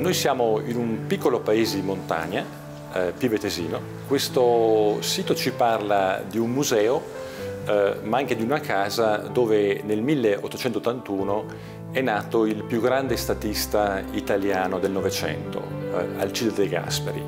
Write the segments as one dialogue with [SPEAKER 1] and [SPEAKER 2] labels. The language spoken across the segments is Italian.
[SPEAKER 1] Noi siamo in un piccolo paese di montagna, Pivetesino. Questo sito ci parla di un museo, ma anche di una casa dove nel 1881 è nato il più grande statista italiano del Novecento, Alcide De Gasperi.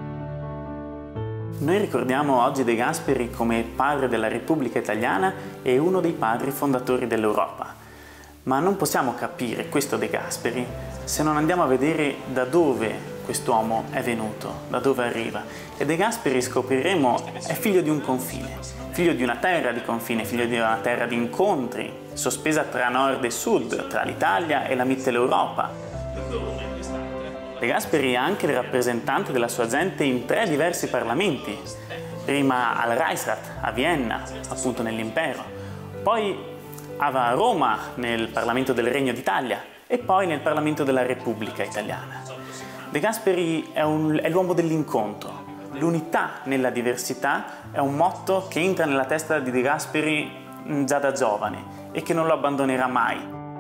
[SPEAKER 2] Noi ricordiamo oggi De Gasperi come padre della Repubblica Italiana e uno dei padri fondatori dell'Europa. Ma non possiamo capire questo De Gasperi se non andiamo a vedere da dove quest'uomo è venuto, da dove arriva. E De Gasperi, scopriremo, è figlio di un confine, figlio di una terra di confine, figlio di una terra di incontri, sospesa tra nord e sud, tra l'Italia e la Mitteleuropa. De Gasperi è anche il rappresentante della sua gente in 3 diversi parlamenti, prima al Reichsrat, a Vienna, appunto nell'impero, poi a Roma nel Parlamento del Regno d'Italia e poi nel Parlamento della Repubblica Italiana. De Gasperi è l'uomo dell'incontro. L'unità nella diversità è un motto che entra nella testa di De Gasperi già da giovane e che non lo abbandonerà mai.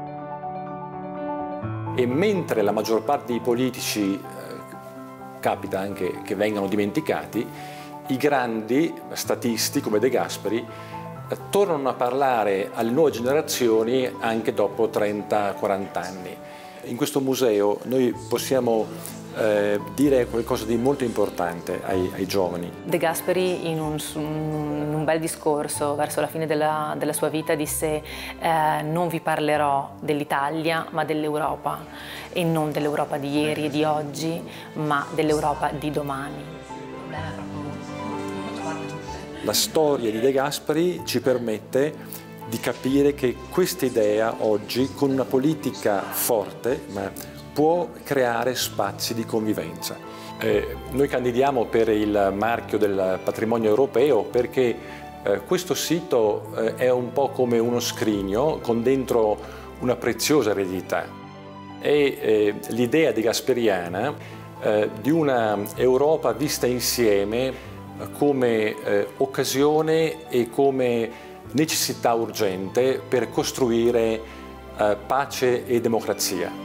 [SPEAKER 1] E mentre la maggior parte dei politici capita anche che vengano dimenticati, i grandi statisti come De Gasperi tornano a parlare alle nuove generazioni anche dopo 30-40 anni. In questo museo noi possiamo dire qualcosa di molto importante ai giovani.
[SPEAKER 3] De Gasperi in un bel discorso verso la fine della sua vita disse non vi parlerò dell'Italia ma dell'Europa, e non dell'Europa di ieri e di oggi ma dell'Europa di domani.
[SPEAKER 1] La storia di De Gasperi ci permette di capire che questa idea oggi, con una politica forte, può creare spazi di convivenza. Noi candidiamo per il marchio del patrimonio europeo perché questo sito è un po' come uno scrigno con dentro una preziosa eredità. È l'idea de gasperiana di una Europa vista insieme come occasione e come necessità urgente per costruire pace e democrazia.